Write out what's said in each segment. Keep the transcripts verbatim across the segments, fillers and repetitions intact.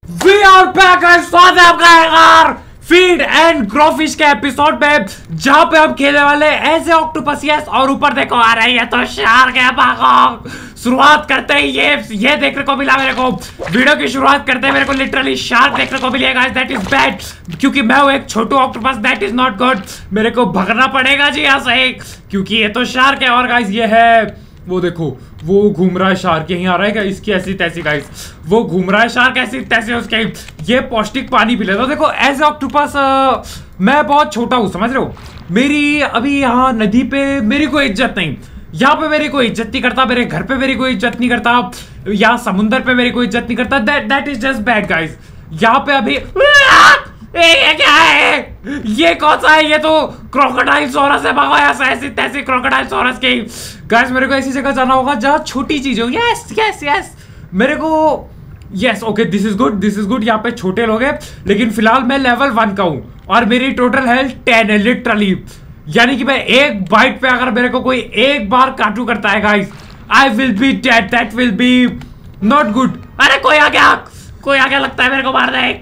We are back guys, स्वागत है आपका यार फीड एंड ग्रोफिश के एपिसोड में, जहां पे हम खेलने वाले ऐसे ऑक्टोपस। यस, और ऊपर देखो आ रही है तो शार्क है। भागो। शुरुआत करते ही ये ये देखने को मिला मेरे को। वीडियो की शुरुआत करते हैं मेरे को लिटरली शार्क देखने को मिलेगा। दैट इज बैड, क्योंकि मैं हूं एक छोटू octopus. That is not good. मेरे को भगना पड़ेगा जी यहाँ से, क्योंकि ये तो शार्क है। और गाइस ये है, वो देखो वो घूम रहा है शार्क, यहीं आ रहा है क्या इसकी ऐसी तैसी। गाइस वो घूम रहा है शार्क ऐसी तैसी उसके। ये पौष्टिक पानी पी लेता। देखो एज ऑक्टोपस मैं बहुत छोटा हूँ, समझ रहे हो। मेरी अभी यहाँ नदी पे मेरी कोई इज्जत नहीं, यहाँ पे मेरी कोई इज्जत नहीं करता, मेरे घर पे मेरी कोई इज्जत नहीं करता, यहाँ समुंदर पे मेरी कोई इज्जत नहीं करता। That that is just bad guys. यहाँ पे अभी ए, ये क्या है, ये कौन सा है? ये तो क्रोकोडाइल सॉरस है। भगवान ऐसा ऐसी तैसी क्रोकोडाइल सॉरस की। गाइस मेरे को ऐसी जगह जाना होगा जहाँ छोटी चीज हो। यस यस यस मेरे को yes okay this is good, this is good. यहाँ पे छोटे लोग हैं, लेकिन फिलहाल मैं लेवल वन का हूँ और मेरी टोटल हेल्थ टेन है लिटरली। यानी कि मैं एक बाइट पे अगर मेरे को कोई एक बार काटू करता है guys, I will be dead. That will be not good. अरे कोई आ गया, कोई आ गया, लगता है मेरे को मार दे।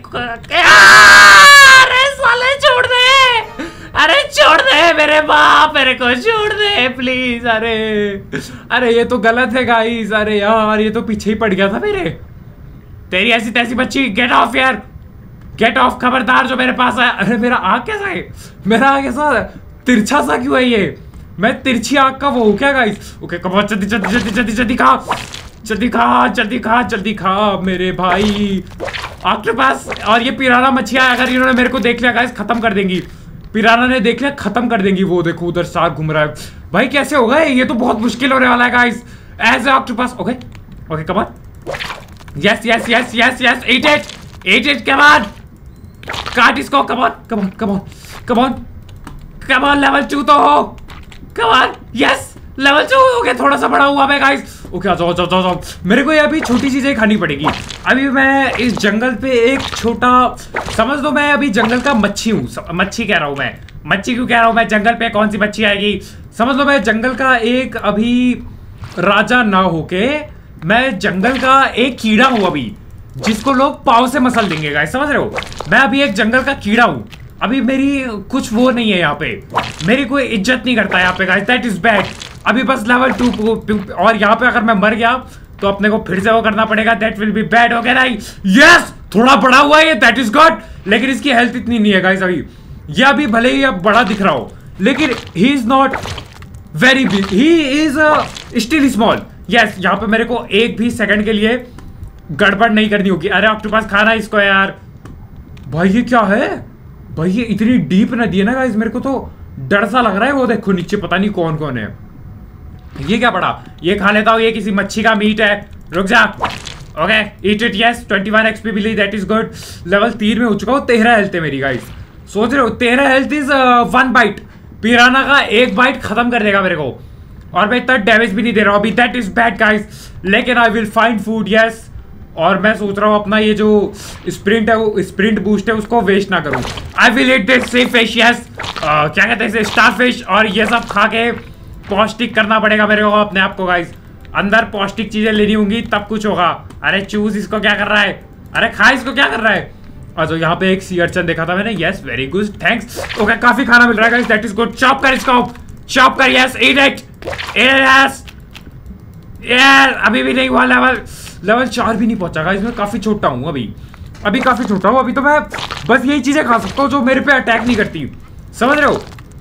अरे साले छोड़ दे, अरे छोड़ दे मेरे बाप, मेरे को छोड़ दे प्लीज। अरे अरे ये तो गलत है गाइस। अरे यार ये तो पीछे ही पड़ गया था मेरे। तेरी ऐसी तैसी बच्ची, गेट ऑफ यार, गेट ऑफ। खबरदार जो मेरे पास है। अरे मेरा आग कैसा है, मेरा आग कैसा तिरछा सा क्यों है ये? मैं तिरछी आग का वो हूँ क्या गाइस? ओके कम ऑन, जल्दी जल्दी जल्दी जल्दी जल्दी खा, जल्दी खा जल्दी खा जल्दी खा मेरे भाई ऑक्टोपस। और ये पिराना मछलियां अगर इन्होंने मेरे को देख लिया गाइस, खत्म कर देंगी। पिराना ने देख लिया, खत्म कर देंगी। वो देखो उधर शार्क घूम रहा है भाई। कैसे होगा ये? तो बहुत मुश्किल होने वाला है guys as a octopus. Okay okay come on, yes yes yes yes yes eat eat eat eat come on, काट इसको। Come on come on come on come on come on, level two तो हो। Come on, yes level two हो गया, थोड़ा सा बड़ा हुआ मैं गाइस। ओके आ जाओ जाओ जाओ जाओ। मेरे को ये अभी छोटी चीजें खानी पड़ेगी। अभी मैं इस जंगल पे एक छोटा, समझ लो मैं अभी जंगल का मच्छी हूँ। मच्छी कह रहा हूँ मैं, मच्छी क्यों कह रहा हूँ मैं? जंगल पे कौन सी मच्छी आएगी? समझ लो मैं जंगल का एक अभी राजा ना होके मैं जंगल का एक कीड़ा हूँ अभी, जिसको लोग पाँव से मसल देंगे गाइस, समझ रहे हो। मैं अभी एक जंगल का कीड़ा हूँ। अभी मेरी कुछ वो नहीं है यहाँ पे, मेरी कोई इज्जत नहीं करता यहाँ पे गाइस। That is bad. अभी बस लेवल टू, और यहाँ पे अगर मैं मर गया तो अपने को फिर से वो करना पड़ेगा। That will be bad. हो गया नहीं? यस थोड़ा बड़ा हुआ है ये, दैट इज गुड। लेकिन इसकी हेल्थ इतनी नहीं है गाइस अभी। ये अभी भले ही अब बड़ा दिख रहा हो, लेकिन he is not very big, he is still small. Yes यहाँ पे मेरे को एक भी सेकंड के लिए गड़बड़ नहीं करनी होगी। अरे ऑक्टोपस खाना इसको यार। भाई ये क्या है भाई? ये इतनी डीप नदी है ना गाइस, मेरे को तो डर सा लग रहा है। वो देखो नीचे पता नहीं कौन कौन है। ये क्या पड़ा? ये खा लेता हूँ, ये किसी मच्छी का मीट है। रुक जा। Okay eat it. Yes twenty one XP मिली, दैट इज गुड। लेवल तीन में हो चुका हूँ, तेरह हेल्थ है मेरी गाइस। सोच रहे हो तेरह health is one bite. Piranha का एक बाइट खत्म कर देगा मेरे को, और मैं इतना डैमेज भी नहीं दे रहा हूँ अभी। दैट इज बैड गाइस, लेकिन I will find food. Yes और मैं सोच रहा हूँ अपना ये जो स्प्रिंट है, वो स्प्रिंट बूस्ट है, उसको वेस्ट ना करूँ। I will eat this sea fish. Yes क्या कहते हैं इसे, स्टार फिश। और ये सब खा के पौष्टिक करना पड़ेगा मेरे को अपने आप को गाइस। अंदर पौष्टिक चीजें लेनी होंगी तब कुछ होगा। अरे चूज इसको, क्या कर रहा है? अरे खा इसको, क्या कर रहा है? अच्छा यहाँ पे एक सी अर्चन देखा था मैंने। Yes very good thanks. Okay काफी खाना मिल रहा है guys, that is good. Chop कर इसको, चॉप कर। Yes eat it. यस यार अभी भी नहीं हुआ लेवल, लेवल चार भी नहीं पहुंचा गाइस। मैं काफी छोटा हूँ अभी, अभी काफी छोटा हूँ अभी। तो मैं बस यही चीजें खा सकता हूँ जो मेरे पे अटैक नहीं करती, समझ रहे हो।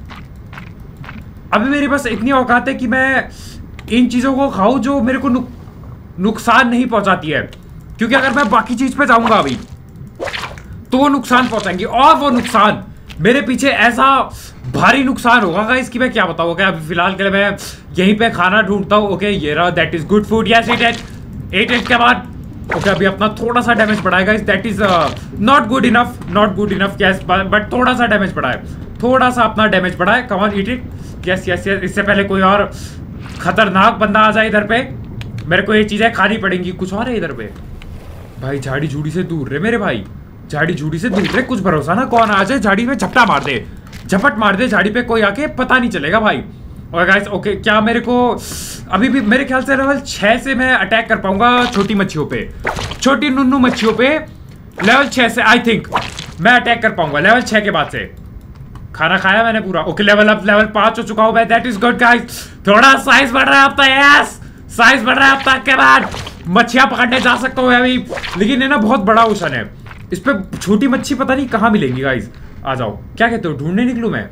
अभी मेरे पास इतनी औकात है कि मैं इन चीजों को खाऊं जो मेरे को नुक, नुकसान नहीं पहुंचाती है। क्योंकि अगर मैं बाकी चीज पे जाऊंगा अभी तो वो नुकसान पहुंचाएंगी, और वो नुकसान मेरे पीछे ऐसा भारी नुकसान होगा गाइस कि मैं क्या बताऊँ। ओके अभी फिलहाल के लिए मैं यहीं पे खाना ढूंढता हूँ। ओके ये रहा, that is good food. Yes eat it. Eat eat के बाद ओके अभी अपना थोड़ा सा डैमेज बढ़ाएगा इस। That is not good enough, not good enough. Yes but थोड़ा सा डैमेज बढ़ाए, थोड़ा सा अपना डैमेज बढ़ाए। Come on eat it. Yes yes yes इससे पहले कोई और खतरनाक बंदा आ जाए इधर पे, मेरे को ये चीजें खानी पड़ेंगी। कुछ और है इधर पे भाई, झाड़ी झूड़ी से दूर रहे मेरे भाई, झाड़ी झूड़ी से दूर रहे। कुछ भरोसा ना कौन आ जाए झाड़ी में झपटा मार दे, झपट मार दे झाड़ी पे कोई आके, पता नहीं चलेगा भाई। और गाइस ओके क्या मेरे को अभी भी मेरे ख्याल से लेवल छह से मैं अटैक कर पाऊंगा छोटी मच्छियों पे, छोटी नुन्नू मच्छियों पे। लेवल छह से आई थिंक मैं अटैक कर पाऊंगा लेवल छह के बाद से। खाना खाया मैंने पूरा। ओके लेवल अप, लेवल पांच हो चुका हूं मैं। That is good guys. थोड़ा साइज बढ़ रहा है अब तक। यस साइज बढ़ रहा है अब तक के बाद मच्छियां पकड़ने जा सकता हूँ अभी। लेकिन ये ना बहुत बड़ा ओशन है, इस पे छोटी मच्छी पता नहीं कहाँ मिलेंगी गाइस। आ जाओ, क्या कहते हो ढूंढने निकलूं मैं?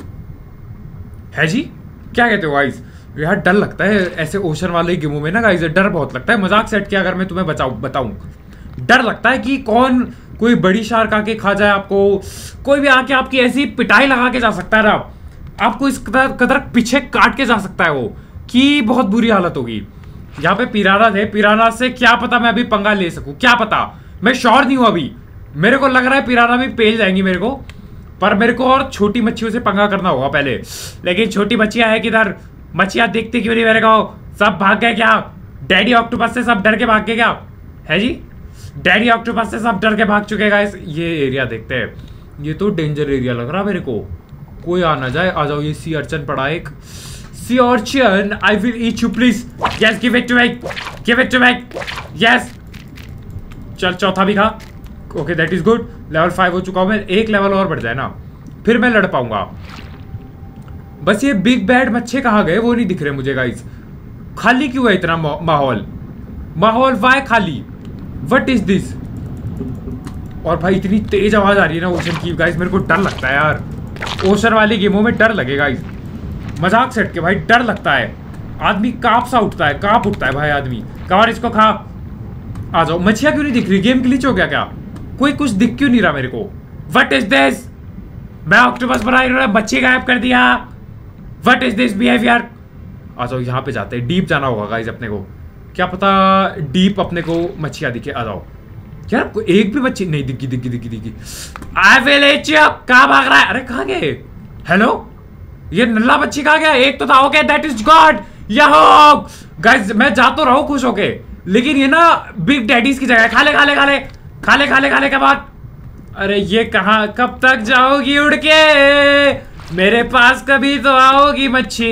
है जी, क्या कहते हो गाइस? यार डर लगता है ऐसे ओशन वाले गेमों में ना गाइस, डर बहुत लगता है। मजाक सेट किया अगर मैं तुम्हें बचाऊं बताऊं, डर लगता है कि कौन कोई बड़ी शार्क आके खा जाए आपको, कोई भी आके आपकी ऐसी पिटाई लगा के जा सकता है ना, आपको इस कदर कदर पीछे काट के जा सकता है वो, कि बहुत बुरी हालत होगी। यहाँ पे पिराना थे, पिराना से क्या पता मैं अभी पंगा ले सकूं, क्या पता, मैं श्योर नहीं हूं अभी। मेरे को लग रहा है पिराना भी पेल जाएंगी मेरे को, पर मेरे को और छोटी मच्छियों से पंगा करना होगा पहले। लेकिन छोटी मच्छियां है किधर? मच्छियां दिखती क्यों नहीं मेरे को? सब भाग गए क्या? डैडी ऑक्टोपस से सब डर के भाग गए क्या? है जी, डैडी ऑक्टोपस से सब डर के भाग चुके गाइस। ये एरिया देखते हैं, ये तो डेंजर एरिया लग रहा मेरे को, कोई आ ना जाए। आ जाओ, ये सी अर्चन पड़ा एक। Sea urchin, I will eat you please. Yes give it to me, give it to me. Yes चल चौथा भी खा। Okay that is good. Level five हो चुका हूं मैं। एक लेवल और बढ़ जाए ना फिर मैं लड़ पाऊंगा। बस ये बिग बैड मच्छे कहाँ गए वो नहीं दिख रहे मुझे गाइस। खाली क्यों है इतना माहौल? माहौल वाई खाली? What is this? और भाई इतनी तेज आवाज आ रही है ना ओशन की गाइस, मेरे को डर लगता है यार। ओशन वाली गेमों में डर लगेगा गाइस, मजाक सेट के भाई डर लगता है। आदमी कांप सा उठता है, कांप उठता है भाई आदमी। कवर इसको खा। आ जाओ। मच्छियां क्यों नहीं दिख रही? गेम ग्लिच हो गया क्या? कोई कुछ दिख क्यों नहीं रहा मेरे को? What is this? मैं ऑक्टोपस बना रहा हूं, मच्छी गायब कर दिया। What is this behaviour? आ जाओ यहाँ पे जाते हैं, डीप जाना होगा गाइस अपने को, क्या पता डीप अपने को मच्छियां दिखे। आ जाओ यार, एक भी मच्छी नहीं दिखी दिखी दिखी दिखी। I will eat you. कहां भाग रहा है? अरे कहां गए? हेलो, ये नल्ला मच्छी कहां गया? एक तो था। Okay that is god. Yahoo guys, मैं जा तो रहा हूं खुश होके, लेकिन ये ना बिग डैडीज की जगह है। खा ले खा ले खा ले खा ले खा ले खा ले के बाद। अरे ये कहां, कब तक जाओगी उड़ के? मेरे पास कभी तो आओगी मच्छी,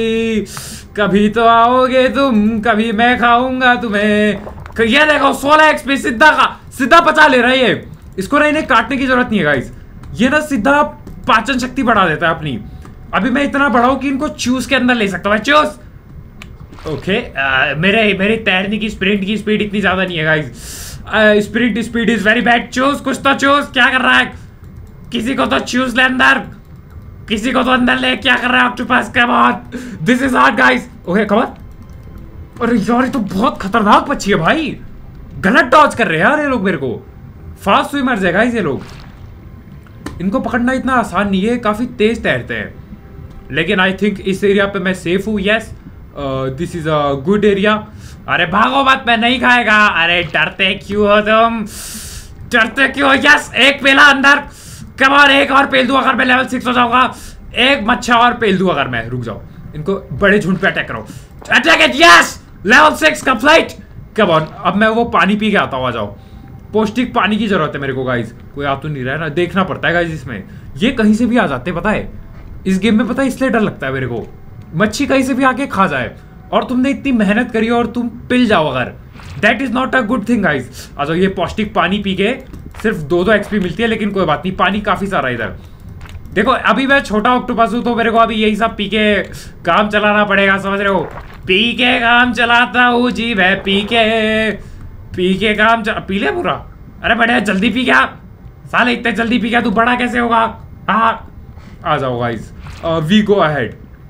कभी तो आओगे तुम, कभी मैं खाऊंगा तुम्हें। ये देखो सोलह एक्सपी सीधा का सीधा पचा ले रहा है ये। इसको ना इन्हें काटने की जरूरत नहीं है गाइस, ये ना सीधा पाचन शक्ति बढ़ा देता है अपनी। अभी मैं इतना बड़ा हूं कि इनको चूस के अंदर ले सकता हूं। चूस। ओके uh, मेरे मेरे तैरने की स्प्रिंट की स्पीड इतनी ज्यादा नहीं है guys. Sprint speed is very bad. चूस कुछ तो चूस। क्या कर रहा है? किसी को तो चूस ले अंदर, किसी को तो अंदर ले। क्या कर रहा है octopus? Come on, this is hard guys. Okay cover. अरे यार ये तो बहुत खतरनाक मच्छी है भाई, गलत डॉज कर रहे हैं यार ये लोग मेरे को। फास्ट स्विमर्स है गाइस ये लोग, इनको पकड़ना इतना आसान नहीं है, काफी तेज तैरते हैं। लेकिन आई थिंक इस एरिया पे मैं सेफ हूँ। Yes this is a good area. अरे भागो मत, मैं नहीं खाएगा। अरे डरते क्यों हो तुम, डरते क्यों? यस एक पेला अंदर। कम ऑन, एक और पेल दूं अगर मैं लेवल सिक्स हो जाऊंगा। एक मच्छा और पेल दूं अगर मैं। रुक जाओ, इनको बड़े झुंड पे अटैक करो। Attack it. Yes level six complete. Come on, अब मैं वो पानी पी के आता हूँ। आ जाओ, पौष्टिक पानी की जरूरत है मेरे को गाइस। कोई आ तो नहीं रहा है ना? देखना पड़ता है गाइस इसमें, ये कहीं से भी आ जाते हैं पता है इस गेम में। पता है इसलिए डर लगता है मेरे को, मच्छी कहीं से भी आके खा जाए और तुमने इतनी मेहनत करी और तुम पिल जाओ अगर, that is not a good thing guys. आ जाओ, ये पौष्टिक पानी पी के सिर्फ दो दो एक्सपी मिलती है, लेकिन कोई बात नहीं, पानी काफी सारा इधर। देखो अभी मैं छोटा ऑक्टोपस हूं तो मेरे को अभी यही सब पी के काम चलाना पड़ेगा, समझ रहे हो? पी के काम चलाता हूँ जी मैं, पी के पी के काम चला, पी ले पूरा। अरे बढ़िया, जल्दी पी गया साले, इतने जल्दी पी गया, तू बड़ा कैसे होगा? हाँ आ जाओ गाइस, वी गो अहेड।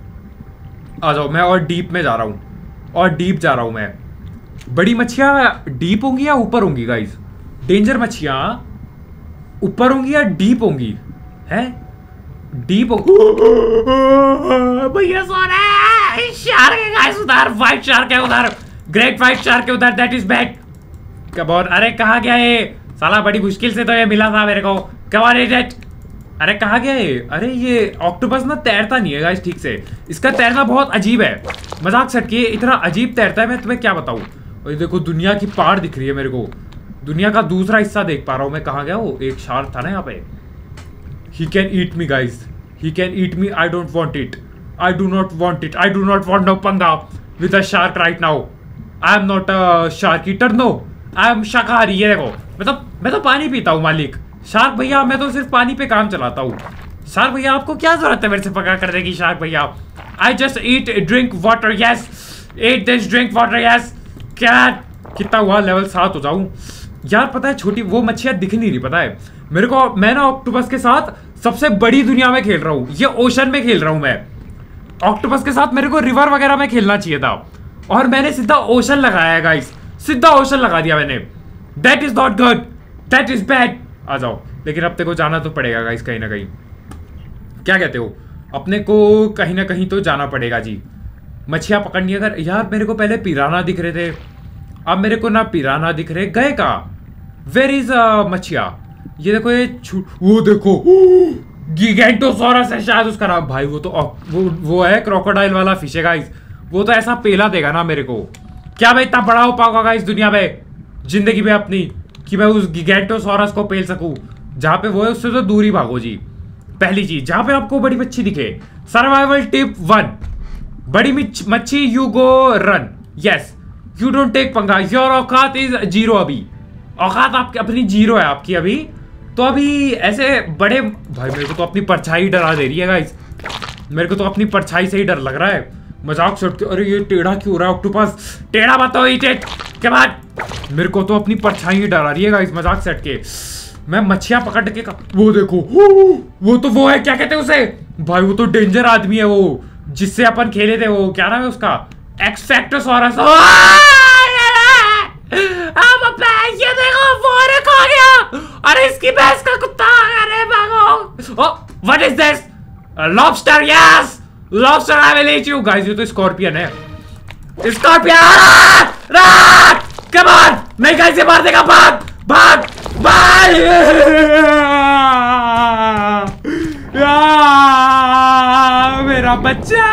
आ जाओ, मैं और डीप में जा रहा हूँ, और डीप जा रहा हूँ मैं। बड़ी मच्छियाँ डीप होंगी या ऊपर होंगी गाइस? डेंजर मच्छियाँ ऊपर होंगी या डीप होंगी? हैं डीप होंगी। भैया सो रहा है, शार्क है गाइस उधर, व्हाइट शार्क है उधर, ग्रेट व्हाइट शार्क है उधर, दैट इज बैड। कब और, अरे कहाँ गया ये साला? बड़ी मुश्किल से तो ये मिला था मेरे को। कब और इट? अरे कहाँ गया ये? अरे ये ऑक्टोपस ना तैरता नहीं है गाइस ठीक से, इसका तैरना बहुत अजीब है, मजाक सेट किए, इतना अजीब तैरता है मैं तुम्हें क्या बताऊं। और ये देखो दुनिया की पहाड़ दिख रही है मेरे को, दुनिया का दूसरा हिस्सा देख पा रहा हूँ मैं। कहाँ गया वो? एक शार्क था ना यहाँ पे। He can eat me guys, he can eat me, I don't want it, I do not want it, I do not want no पंगा with a shark right now. I am not a shark eater, no I am शाकाहारी। ये देखो मतलब मैं तो पानी पीता हूँ मालिक। शार्क भैया मैं तो सिर्फ पानी पे काम चलाता हूँ। शार्क भैया आपको क्या जरूरत है मेरे से पकड़ करने की शार्क भैया? I just eat drink water yes, eat this drink water yes. क्या कितना हुआ? लेवल सात हो जाऊं यार। पता है छोटी वो मच्छियां दिख नहीं रही, पता है मेरे को। मैं ना ऑक्टोपस के साथ सबसे बड़ी दुनिया में खेल रहा हूँ, ये ओशन में खेल रहा हूँ मैं। ऑक्टोपस के साथ मेरे को रिवर वगैरह में खेलना चाहिए था और मैंने सीधा ओशन लगाया है गाइस, सीधा ओशन लगा दिया मैंने। That is not good, that is bad. आ जाओ, लेकिन अब तेरे को जाना तो पड़ेगा गाइस कहीं ना कहीं। क्या कहते हो? अपने को कहीं ना कहीं तो जाना पड़ेगा जी, मछलियां पकड़नी। अगर यार मेरे को पहले पिराना दिख रहे थे, अब मेरे को ना पिराना दिख रहे। गए का? वेर इज मछिया? ये देखो, ये वो देखो गिगेंटोसॉरस है शायद उसका नाम। भाई वो तो वो वो है क्रोकोडाइल वाला फिश है गाइस। वो तो ऐसा पेला देगा ना मेरे को। क्या मैं इतना बड़ा हो पाऊंगा गाइस दुनिया में, जिंदगी में अपनी, कि मैं उस गिगेंटोसॉरस को पेल सकूं? जहां पे वो है उससे तो दूरी भागो जी। पहली चीज, जहां पे आपको बड़ी मच्छी दिखे। सर्वाइवल टिप वन, बड़ी मच्छी you go run. Yes, you don't take पंगा। योर औकात इज जीरो। अभी औकात आपकी अपनी जीरो है आपकी अभी। तो अभी ऐसे बड़े भाई मेरे को तो अपनी परछाई डरा दे रही है गाइस। मेरे को तो अपनी परछाई से ही डर लग रहा है। मजाक छोड़ के, अरे ये टेढ़ा क्यों हो रहा है ऑक्टोपस? टेढ़ा मत हो इट के बाद। मेरे को तो अपनी परछाई ही डरा रही है गाइस, मजाक से हट के। मैं मच्छियां पकड़ के का, वो देखो वो तो वो है, क्या कहते हैं उसे भाई? वो तो डेंजर आदमी है वो, जिससे अपन खेले थे। वो क्या नाम है उसका? एक्सफैक्टोसॉरस। ये देखो वो खा गया। अरे इसकी भैंस का कुत्ता। अरे भागो। What is this? Lobster. Yes lobster, I will eat you. Guys ये तो स्कॉर्पियन है। Scorpion come on. नहीं गाइस ये मार देगा। भाग भाग भाग। मेरा बच्चा।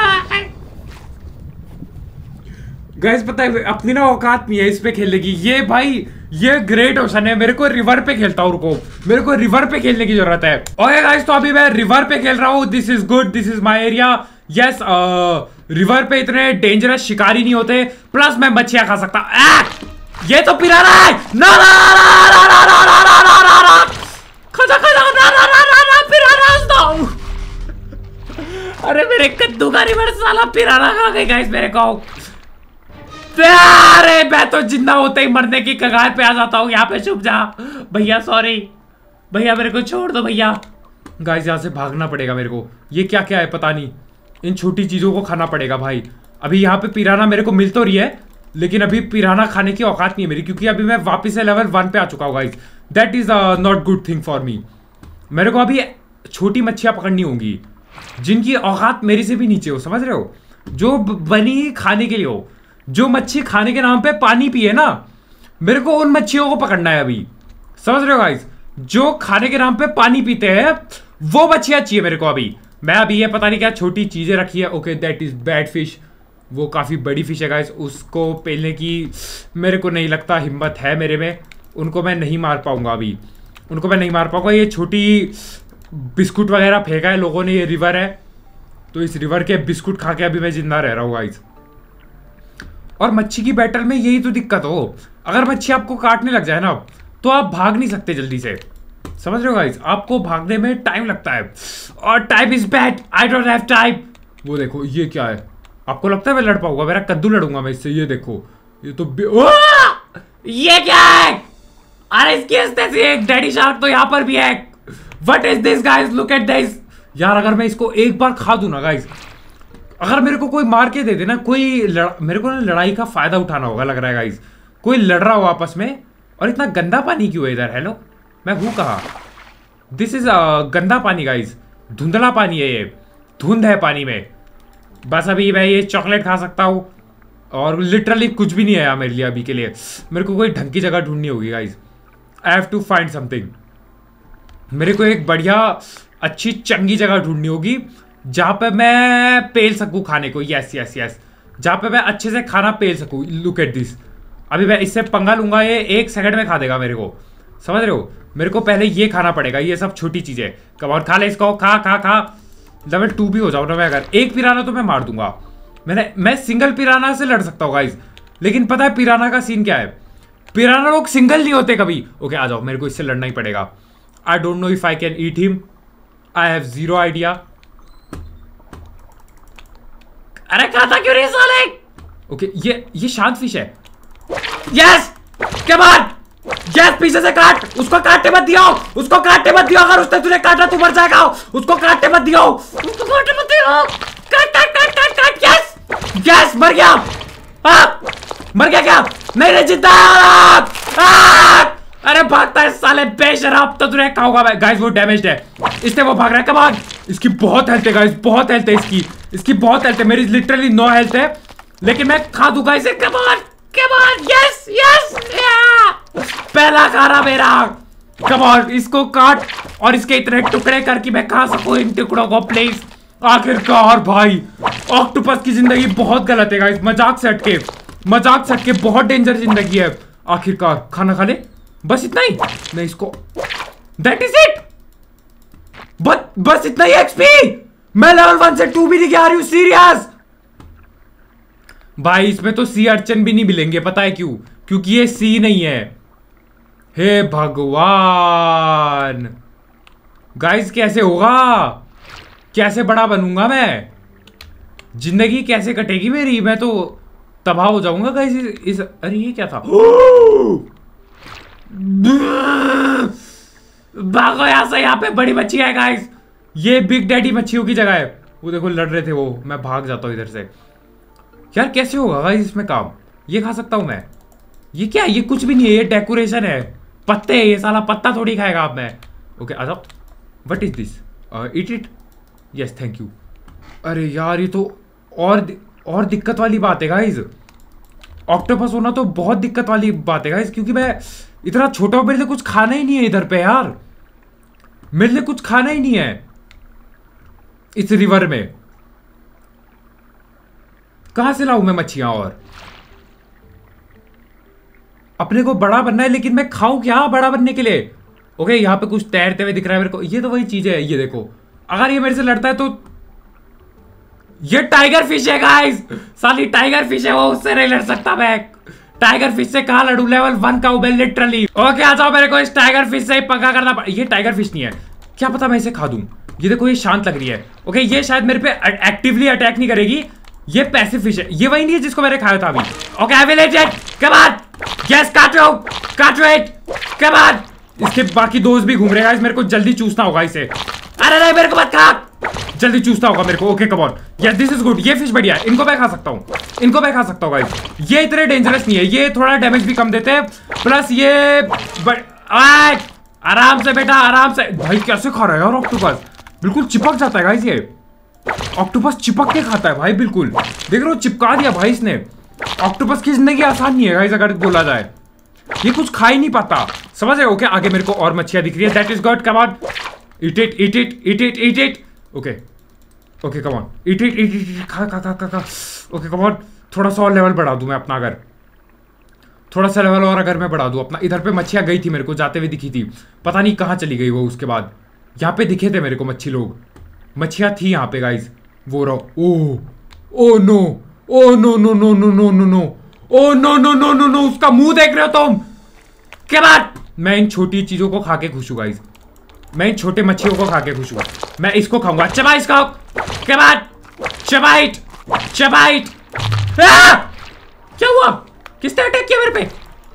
गाइस पता है अपनी ना औकात नहीं है इस पे खेलने की। ये भाई ये ग्रेट ओशन है, मेरे को रिवर पे खेलता हूँ। रुको, मेरे को रिवर पे खेलने की जरूरत है। ओके गाइस, तो अभी मैं रिवर पे खेल रहा हूँ। This is good, this is my area. Yes, river पे इतने डेंजरस शिकारी नहीं होते, प्लस मैं मच्छियां खा सकता। आ, ये तो पिराना है। ना ना ना ना ना ना ना ना ना ना ना खजा खजा ना ना ना ना ना पिराना। अरे मेरे कद्दू का रिवर साला पिराना खा गए गाइस मेरे को। अरे मैं तो जिंदा होते ही मरने की कगार पे आ जाता हूँ। यहाँ पे छुप जा भैया। सॉरी भैया, मेरे को छोड़ दो भैया। गाइस यहाँ से भागना पड़ेगा मेरे को। ये क्या क्या है पता नहीं, इन छोटी चीजों को खाना पड़ेगा भाई। अभी यहाँ पे पिराना मेरे को मिल तो रही है, लेकिन अभी पिराना खाने की औकात नहीं है मेरी, क्योंकि अभी मैं वापस से लेवल वन पे आ चुका हूँ guys. That is not good thing for me. मेरे को अभी छोटी मच्छियां पकड़नी होंगी जिनकी औकात मेरे से भी नीचे हो, समझ रहे हो? जो बनी खाने के लिए हो, जो मच्छी खाने के नाम पे पानी पिए ना, मेरे को उन मच्छियों को पकड़ना है अभी, समझ रहे हो गाइस? जो खाने के नाम पे पानी पीते हैं वो मच्छियां चाहिए मेरे को अभी। मैं अभी ये पता नहीं क्या छोटी चीजें रखी है। Okay that is bad fish. वो काफी बड़ी फिश है गाइस, उसको पेलने की मेरे को नहीं लगता हिम्मत है मेरे में। उनको मैं नहीं मार पाऊंगा अभी, उनको मैं नहीं मार पाऊंगा। ये छोटी बिस्कुट वगैरह फेंका है लोगों ने, ये रिवर है तो इस रिवर के बिस्कुट खा के अभी मैं जिंदा रह रहा हूँ गाइस। और मच्छी की बैटल में यही तो दिक्कत हो, अगर मच्छी आपको काटने लग जाए ना तो आप भाग नहीं सकते जल्दी से, समझ रहे हो गाइस? आपको भागने में टाइम लगता है और time is bad. I don't have time. वो देखो ये क्या है? आपको लगता है मैं लड़ पाऊंगा? मेरा कद्दू लड़ूंगा मैं इससे। ये देखो ये तो ये क्या है? अरे इसकी एक डैडी शार्क तो यहाँ पर भी है। What is this guys? Look at this. यार अगर मैं इसको एक बार खा दूं ना गाइस, अगर मेरे को कोई मार के दे देना, कोई लड़... मेरे को ना लड़ाई का फायदा उठाना होगा लग रहा है गाइस। कोई लड़ रहा हो आपस में, और इतना गंदा पानी क्यों है इधर? हेलो, मैं हूँ कहाँ? दिस इज गंदा पानी गाइस, धुंधला पानी है ये, धुंध है पानी में। बस अभी मैं ये चॉकलेट खा सकता हूँ और लिटरली कुछ भी नहीं है मेरे लिए अभी के लिए। मेरे को कोई ढंग की जगह ढूंढनी होगी guys. I have to find something. मेरे को एक बढ़िया अच्छी चंगी जगह ढूंढनी होगी जहाँ पे मैं पेल सकूँ खाने को। यस यस यस, जहाँ पे मैं अच्छे से खाना पेल सकूँ। Look at this. अभी मैं इससे पंगा लूंगा, ये एक सेकंड में खा देगा मेरे को, समझ रहे हो? मेरे को पहले ये खाना पड़ेगा, ये सब छोटी चीजें। कब और खा ले इसको, खा खा खा। लेवल टू भी हो जाऊँ ना मैं, अगर एक पिराना तो मैं मार दूंगा। मैंने मैं सिंगल पिराना से लड़ सकता हूँ गाइस, लेकिन पता है पिराना का सीन क्या है? पिराना लोग सिंगल नहीं होते कभी। ओके आ जाओ, मेरे को इससे लड़ना ही पड़ेगा। I don't know if I can eat him, I have zero idea. अरे खाता क्यों नहीं साले? ओके ये ये शांत फिश है। यस कम ऑन, यस पीछे से काट, उसको काटने मत दियो, उसको काटने मत दियो। अगर उसने तुझे काटा तू मर जाएगा। उसको काटने मत दियो, उसको काटने मत दियो। काट काट काट काट काट। यस यस मर गया। आ, मर गया क्या? नहीं नहीं जिंदा। अरे भागता है साले बेशरम, तो तुझे खाऊंगा मैं। गाइस वो डैमेज्ड है, इससे वो भाग रहा है। कम ऑन, इसकी बहुत हेल्थ है गाइस, बहुत हेल्थ है इसकी, इसकी बहुत हेल्थ है। मेरी लिटरली नो हेल्थ है, लेकिन मैं खा दूंगा इसे। Come on come on, yes yes, पहला खाना मेरा। कम ऑन, इसको काट और इसके इतने टुकड़े करके मैं खा सकूं इन टुकड़ों को प्लीज। आखिरकार भाई, ऑक्टोपस की जिंदगी बहुत गलत है गाइस, मजाक से हटके, मजाक से हटके बहुत डेंजर जिंदगी है। आखिरकार खाना खा ले, बस इतना ही। नहीं इसको, दैट इज इट, बस बस इतना ही एक्सपी। मैं लेवल वन से टू भी नहीं गया। रही सीरियस भाई, इसमें तो सी अर्चन भी नहीं मिलेंगे, पता है क्यों? क्योंकि ये सी नहीं है। हे भगवान गाइस, कैसे होगा? कैसे बड़ा बनूंगा मैं? जिंदगी कैसे कटेगी मेरी? मैं तो तबाह हो जाऊंगा गाइस इस, इस अरे ये क्या था? भागो यहाँ से, यहाँ पे बड़ी मच्छी है गाइस। ये बिग डैडी मच्छियों की जगह है। वो देखो लड़ रहे थे वो, मैं भाग जाता हूँ इधर से। यार कैसे होगा गाइस इसमें काम? ये खा सकता हूँ मैं? ये क्या है? ये कुछ भी नहीं है, ये डेकोरेशन है। पत्ते है ये, साला पत्ता थोड़ी खाएगा आप। मैं ओके आ जाओ। What is this? Eat it, yes thank you. अरे यार ये तो और और दिक्कत वाली बात है गाइस। ऑक्टोपस होना तो बहुत दिक्कत वाली बात है गाइस, क्योंकि मैं इतना छोटा हूं, मेरे लिए कुछ खाना ही नहीं है इधर पे यार। मेरे लिए कुछ खाना ही नहीं है इस रिवर में। कहां से लाऊं मैं मच्छियां? और अपने को बड़ा बनना है, लेकिन मैं खाऊं क्या बड़ा बनने के लिए? ओके यहाँ पे कुछ तैरते हुए दिख रहा है मेरे को। ये तो वही चीज है, ये देखो। अगर ये मेरे से लड़ता है तो ये टाइगर फिश है गाइस, साली टाइगर फिश है वो, उससे नहीं लड़ सकता मैं। टाइगर फिश से कहां लड़ू? लेवल वन का हूं मैं लिटरली। ओके आ जाओ, मेरे को इस टाइगर फिश से ही पक्का करना पड़। ये टाइगर फिश नहीं है, क्या पता मैं इसे खा दूं। ये देखो ये शांत लग रही है। ओके ये शायद मेरे पे एक्टिवली अटैक नहीं करेगी। ये पैसिव फिश है, ये वही नहीं है जिसको मैंने खाया था अभी। Okay I will eat it, come on, yes काटो काटो इट, कम ऑन। इसके बाकी दोस्त भी घूम रहे हैं, मेरे को जल्दी चूसना होगा इसे। अरे नहीं मेरे को मत खा, जल्दी चूसना होगा मेरे को। Okay come on, yes this is good. ये फिश बढ़िया है, इनको मैं खा सकता हूँ, इनको मैं खा सकता हूँ गाइस। ये इतने डेंजरस नहीं है, ये थोड़ा डैमेज भी कम देते हैं, प्लस ये ब... आराम से बेटा आराम से। भाई कैसे खा रहा है यार ऑक्टोपस? बिल्कुल चिपक जाता है गाइस, ये ऑक्टोपस चिपक के खाता है भाई बिल्कुल। देख रहे हो चिपका दिया भाई इसने। ऑक्टोपस की जिंदगी आसान नहीं है गाइस अगर बोला जाए। ये कुछ खा ही नहीं पाता, समझ रहे हो? ओके आगे मेरे को और मच्छियां दिख रही है, that is good. Come on, eat it eat it eat it eat it. Okay okay come on, eat it eat it, खा खा खा खा खा। ओके कम ऑन, थोड़ा सा और लेवल बढ़ा दूं मैं अपना। अगर थोड़ा सा लेवल और अगर मैं बढ़ा दूं अपना। इधर पे मच्छियां गई थी मेरे को, जाते हुए दिखी थी, पता नहीं कहाँ चली गई वो। उसके बाद यहाँ पे दिखे थे मेरे को मच्छी लोग, मच्छियां थी यहाँ पे गाइस। वो रहो, oh oh no oh no no no no no no no oh no no no no no, उसका मुंह देख रहे हो तुम? क्या बात? मैं इन छोटी चीजों को खा के खुश हूँ गाइस, मैं इन छोटे मच्छियों को खा के खुश हूँ। मैं इसको खाऊंगा, चबा इसको। क्या बात? चबाइट चबाइट। क्या हुआ? किसने अटैक किया मेरे पे?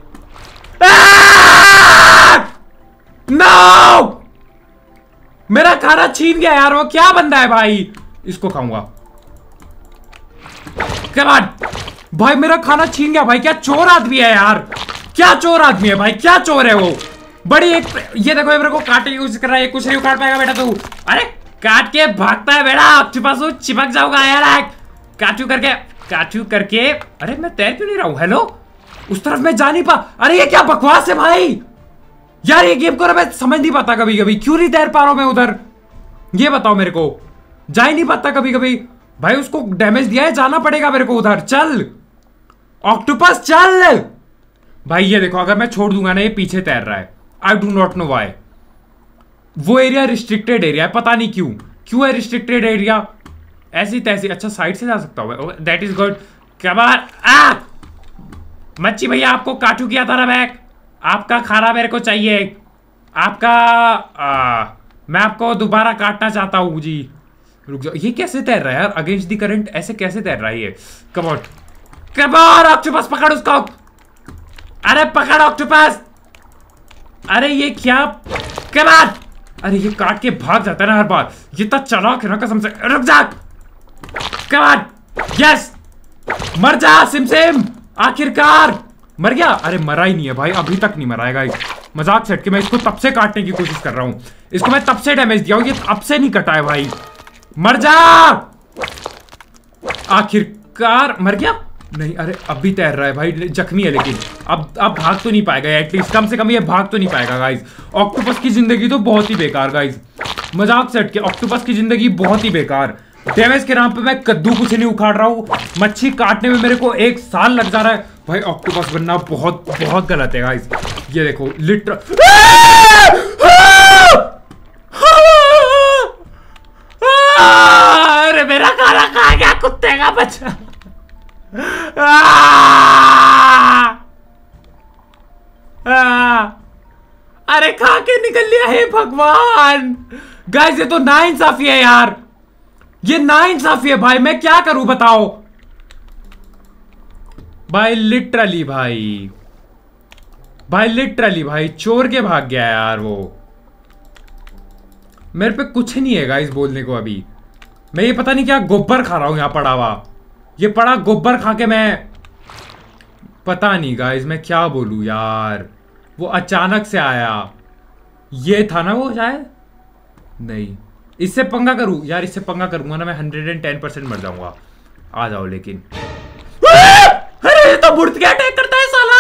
नो, मेरा खाना छीन गया यार। वो क्या बंदा है भाई? इसको खाऊंगा। कम ऑन भाई, मेरा खाना छीन गया भाई। क्या चोर आदमी है यार, क्या चोर आदमी है भाई, क्या चोर है वो। बड़ी एक ये देखो मेरे को काटे यूज कर रहा है, कुछ नहीं उखाड़ पाएगा बेटा तू। अरे काट के भागता है बेटा, ऑक्टोपस चिपक जाऊंगा यार। काटू करके काटू करके। अरे मैं तैर क्यों नहीं रहा हूं? हेलो, उस तरफ मैं जा नहीं पा। अरे ये क्या बकवास है भाई यार, ये गेम को मैं समझ नहीं पाता कभी कभी, क्यों नहीं तैर पा रहा हूं मैं उधर? ये बताओ मेरे को, जा ही नहीं पाता कभी कभी भाई। उसको डैमेज दिया है, जाना पड़ेगा मेरे को उधर। चल ऑक्टोपस चल भाई। ये देखो अगर मैं छोड़ दूंगा ना, ये पीछे तैर रहा है। I do not know why. वो एरिया रिस्ट्रिक्टेड एरिया है, पता नहीं क्यों क्यों है रिस्ट्रिक्टेड एरिया। ऐसी तैसी। अच्छा साइड से जा सकता हूँ, दैट इज गुड। क्या बात? आ मच्छी भैया आपको काटू किया था ना मैं, आपका खाना मेरे को चाहिए, आपका आ, मैं आपको दोबारा काटना चाहता हूँ जी। रुक जाओ, ये कैसे तैर रहा है यार अगेंस्ट द करंट, ऐसे कैसे तैर रहा है ये? Come on come on octopus पकड़ उसको, अरे पकड़ ऑक्टोपस, अरे ये क्या, कम ऑन, अरे ये काट के भाग जाता है ना हर बार, ये तो चालाक है ना कसम से। रुक जा, कम ऑन, यस मर जा सिम सिम, आखिरकार मर गया। अरे मरा ही नहीं है भाई, अभी तक नहीं मरा है गाइस, मजाक सेट के मैं इसको तब से काटने की कोशिश कर रहा हूँ, इसको मैं तब से डैमेज दिया हूँ, ये अब से नहीं कटा है भाई, मर जा। आखिरकार मर गया नहीं, अरे अब भी तैर रहा है भाई, जख्मी है लेकिन अब अब भाग तो नहीं पाएगा एटलीस्ट, कम से कम ये भाग तो नहीं पाएगा गाइस। ऑक्टोपस की जिंदगी तो बहुत ही बेकार गाइस, मजाक सेट के ऑक्टोपस की जिंदगी बहुत ही बेकार। डैमेज के नाम पे मैं कद्दू कुछ नहीं उखाड़ रहा हूँ, मच्छी काटने में मेरे को एक साल लग जा रहा है भाई। ऑक्टोपस बनना बहुत बहुत गलत है गाइस। ये देखो लिटर, अरे मेरा खाना खा गया कुत्ते का बच्चा। अरे खा के निकल लिया है भगवान। गाइस ये तो नाइंसाफी है यार, ये नाइंसाफी है भाई, मैं क्या करूं बताओ भाई। लिटरली भाई भाई लिटरली भाई चोर के भाग गया यार वो, मेरे पे कुछ नहीं है गाइस बोलने को अभी। मैं ये पता नहीं क्या गोबर खा रहा हूं यहाँ पड़ा हुआ, ये पड़ा गोबर खा के मैं पता नहीं गाइस मैं क्या बोलूं यार। वो अचानक से आया, ये था ना वो शायद, नहीं इससे पंगा करूं यार, इससे पंगा करूंगा ना मैं हंड्रेड एंड टेन परसेंट मर जाऊंगा। आ जाओ लेकिन, अरे ये तो बुर्द के अटैक करता है साला।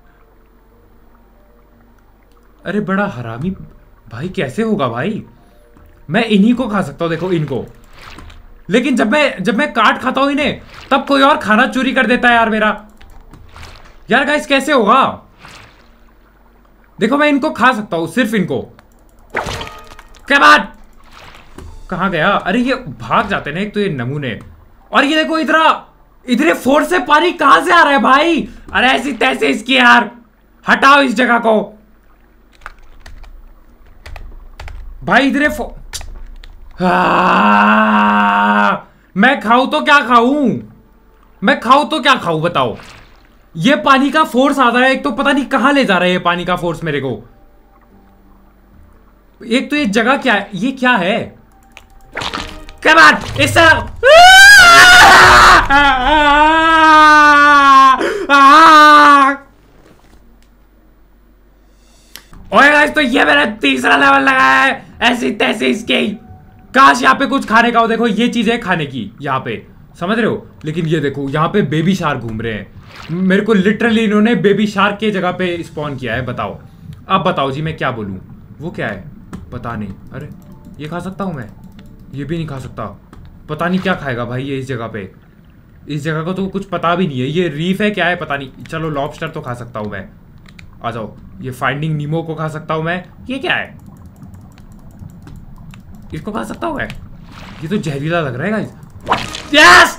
अरे बड़ा हरामी भाई, कैसे होगा भाई? मैं इन्हीं को खा सकता हूं, देखो इनको, लेकिन जब मैं जब मैं काट खाता हूं इन्हें तब कोई और खाना चोरी कर देता है यार मेरा। यार गाइस कैसे होगा? देखो मैं इनको खा सकता हूं, सिर्फ इनको। क्या बात, कहां गया? अरे ये भाग जाते ना एक तो ये नमूने, और ये देखो इधर इधर फोर्स से पानी कहां से आ रहा है भाई? अरे ऐसी तैसे इसकी यार, हटाओ इस जगह को भाई। इधर मैं खाऊं तो क्या खाऊं, मैं खाऊं तो क्या खाऊं बताओ? ये पानी का फोर्स आ रहा है एक तो, पता नहीं कहां ले जा रहा है ये पानी का फोर्स मेरे को। एक तो ये जगह क्या है, ये क्या है? क्या बात, इस ओए गाइस तो ये मेरा तीसरा लेवल लगा है ऐसी तैसे इसके। काश यहाँ पे कुछ खाने का हो, देखो ये चीज है खाने की यहाँ पे, समझ रहे हो? लेकिन ये देखो यहाँ पे बेबी शार्क घूम रहे हैं, मेरे को लिटरली इन्होंने बेबी शार्क के जगह पे स्पॉन किया है। बताओ अब बताओ जी मैं क्या बोलूं? वो क्या है पता नहीं। अरे ये खा सकता हूं मैं? ये भी नहीं खा सकता, पता नहीं क्या खाएगा भाई ये इस जगह पे। इस जगह को तो कुछ पता भी नहीं है, ये रीफ है क्या है पता नहीं। चलो लॉबस्टर तो खा सकता हूं मैं, आ जाओ। ये फाइंडिंग नीमो को खा सकता हूं मैं। ये क्या है, इसको खा सकता हूं मैं? ये तो जहरीला लग रहा है गाइस। यस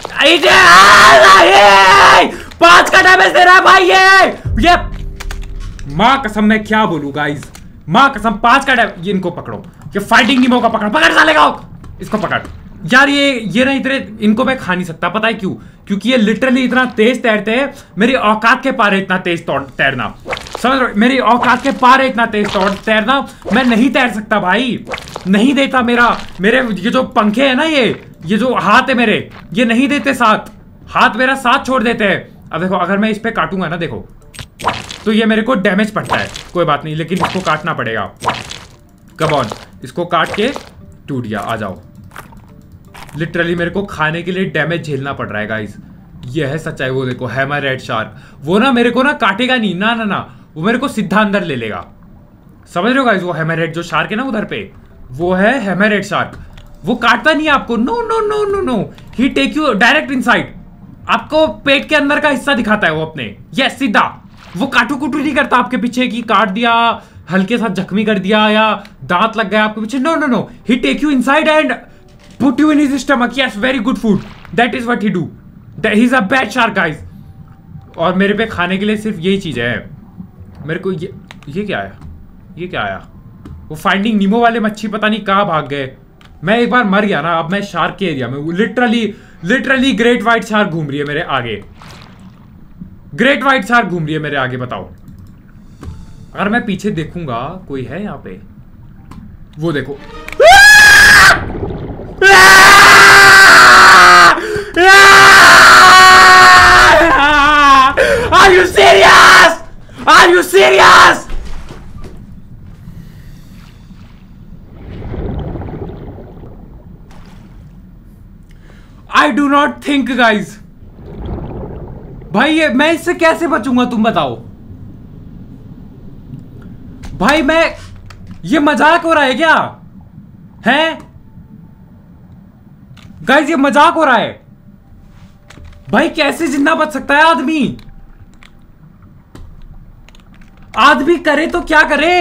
पांच का डैमेज दे रहा है भाई ये ये मां कसम मैं क्या बोलूं गाइस, मां कसम पांच का डैमेज। ये इनको पकड़ो, ये फाइटिंग नीमो का पकड़ पकड़ सालेगा, इसको पकड़ यार। ये ये ना इतने इनको मैं खा नहीं सकता, पता है क्यों? क्योंकि ये लिटरली इतना तेज तैरते हैं, मेरी औकात के पार है इतना तेज तैरना, समझ रहे हो? मेरी औकात के पार है इतना तेज तैरना, मैं नहीं तैर सकता भाई, नहीं देता। मेरा मेरे ये जो पंखे है ना, ये ये जो हाथ है मेरे, ये नहीं देते साथ, हाथ मेरा साथ छोड़ देते हैं। अब देखो अगर मैं इस पे काटूंगा ना देखो, तो ये मेरे को डैमेज पड़ता है, कोई बात नहीं, लेकिन इसको काटना पड़ेगा। कम ऑन, इसको काट के टूट गया, आ जाओ। लिटरली मेरे को खाने के लिए डैमेज झेलना पड़ रहा है गाइस, ये है सच्चाई। वो देखो हैमरहेड शार्क, वो ना मेरे को ना काटेगा नहीं, ना ना ना, वो मेरे को सीधा अंदर ले लेगा, समझ रहे हो गाइस? वो हैमरहेड जो शार्क है ना उधर पे, वो है हैमरहेड शार्क, वो काटता नहीं है आपको, no no no no no, he take you direct inside, आपको पेट के अंदर का हिस्सा दिखाता है वो अपने, यस सीधा। वो काटू कुटू नहीं करता आपके पीछे की काट दिया, हल्के साथ जख्मी कर दिया या दांत लग गया आपके पीछे, no no no, he take you inside and put you in his stomach. Yes, very good food. That is what he do. That he's a bad shark, guys. और मेरे पे खाने के लिए सिर्फ यही चीज़ है। मेरे को ये ये क्या आया, ये क्या आया? वो फाइंडिंग नीमो वाले मच्छी पता नहीं कहाँ भाग गए। मैं एक बार मर गया ना, अब मैं शार्क के एरिया में। Literally literally great white shark घूम रही है मेरे आगे। ग्रेट व्हाइट शार्क घूम रही है मेरे आगे। बताओ, अगर मैं पीछे देखूंगा कोई है यहाँ पे? वो देखो। Are you serious? Are you serious? I do not think, guys. भाई ये मैं इससे कैसे बचूंगा, तुम बताओ भाई। मैं ये मजाक हो रहा है क्या? हैं गाइस, ये मजाक हो रहा है भाई। कैसे जिंदा बच सकता है आदमी? आदमी करे तो क्या करे?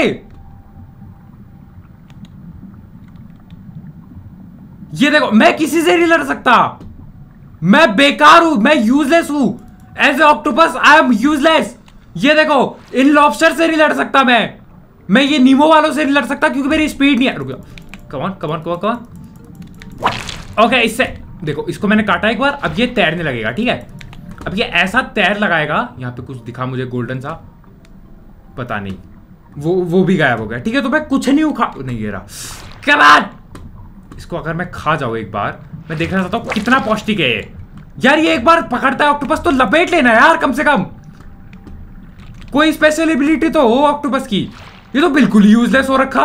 ये देखो, मैं किसी से नहीं लड़ सकता। मैं बेकार हूं, मैं यूजलेस हूं। As a octopus I am useless. ये देखो, इन लॉबस्टर से नहीं लड़ सकता मैं। मैं ये नीमो वालों से नहीं लड़ सकता क्योंकि मेरी स्पीड नहीं है। रुक जाओ, कमान कमान कमान कमान। ओके, इससे देखो, इसको मैंने काटा एक बार। अब ये तैरने लगेगा, ठीक है। अब ये ऐसा तैर लगाएगा। यहाँ पे कुछ दिखा मुझे गोल्डन सा, पता नहीं, वो वो भी गायब हो गया। ठीक है, तो मैं कुछ नहीं उखा नहीं ये रहा। कमान, इसको अगर मैं खा जाऊं एक बार, मैं देखना चाहता हूं कितना पौष्टिक है ये। यार ये एक बार पकड़ता है ऑक्टोपस तो लपेट लेना यार, कम से कम कोई स्पेशल एबिलिटी तो हो ऑक्टोपस की। ये तो बिल्कुल यूजलेस हो रखा।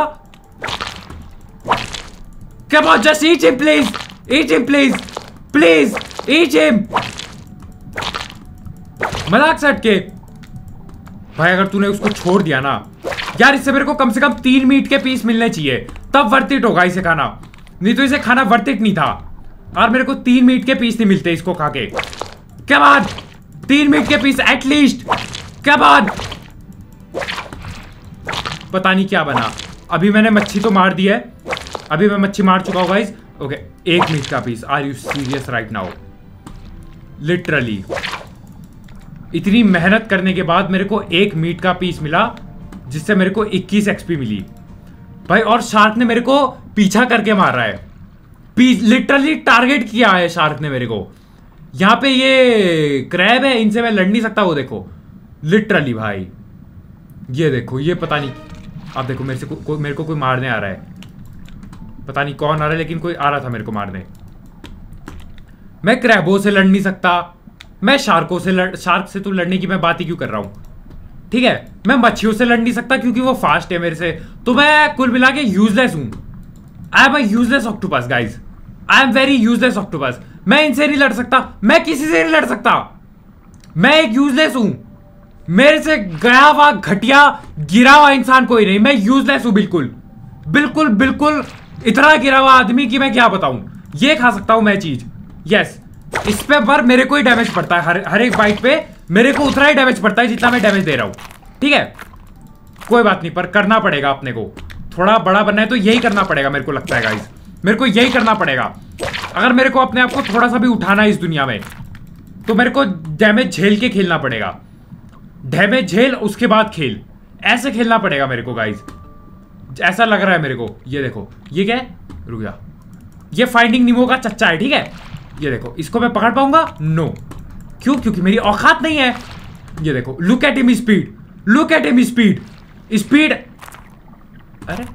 Come on, just eat him please, eat him please, please eat him. मजाक से हटके भाई, अगर तूने उसको छोड़ दिया ना यार, इससे मेरे को कम से कम तीन मीट के पीस मिलने चाहिए, तब वर्थ इट होगा इसे खाना। नहीं तो इसे खाना वर्थ इट नहीं था। और मेरे को तीन मीट के पीस नहीं मिलते इसको खा के। कम ऑन, तीन मीट के पीस एटलीस्ट। Come on. पता नहीं क्या बना। अभी मैंने मच्छी तो मार दी है, अभी मैं मच्छी मार चुका हूं गाइस। ओके, एक मीट का piece. Are you serious right now? Literally इतनी मेहनत करने के बाद मेरे को एक मीट का पीस मिला, जिससे मेरे को इक्कीस एक्सपी मिली भाई। और शार्क ने मेरे को पीछा करके मार रहा है, पीस लिटरली टारगेट किया है शार्क ने मेरे को। यहाँ पे ये क्रैब है, इनसे मैं लड़ नहीं सकता। वो देखो लिटरली भाई, ये देखो, ये पता नहीं। अब देखो, मेरे से को, को, मेरे को कोई मारने आ रहा है। पता नहीं कौन आ रहा है, लेकिन कोई आ रहा था मेरे को मारने। मैं क्रैबों से लड़ नहीं सकता, मैं शार्कों से लड़ शार्क से तो लड़ने की मैं बात ही क्यों कर रहा हूं? ठीक है, मैं मच्छियों से लड़ नहीं सकता क्योंकि वो फास्ट है मेरे से। तो मैं कुल मिला के यूजलेस हूं। I am a useless octopus guys, I am very useless octopus. मैं इनसे नहीं लड़ सकता, मैं किसी से नहीं लड़ सकता। मैं एक यूजलेस हूं। मेरे से गया हुआ घटिया गिरा हुआ इंसान कोई नहीं। मैं यूजलेस हूं, बिल्कुल बिल्कुल बिल्कुल इतना गिरा हुआ आदमी कि मैं क्या बताऊं। ये खा सकता हूं मैं चीज, यस। इस पे पर मेरे को ही डैमेज पड़ता है, हर हर एक बाइट पे मेरे को उतना ही डैमेज पड़ता है जितना मैं डैमेज दे रहा हूं। ठीक है, कोई बात नहीं, पर करना पड़ेगा अपने को। थोड़ा बड़ा बनना है तो यही करना पड़ेगा, मेरे को लगता है गाइस। मेरे को यही करना पड़ेगा। अगर मेरे को अपने आप को थोड़ा सा भी उठाना है इस दुनिया में, तो मेरे को डैमेज झेल के खेलना पड़ेगा। डैमेज झेल, उसके बाद खेल, ऐसे खेलना पड़ेगा मेरे को गाइस। ऐसा लग रहा है मेरे को। ये देखो, ये क्या है? रुक जा, ये फाइंडिंग नीमो का चच्चा है। ठीक है, ये देखो, इसको मैं पकड़ पाऊंगा? नो। क्यों? क्योंकि मेरी औकात नहीं है। ये देखो, look at him speed, look at him speed, speed. अरे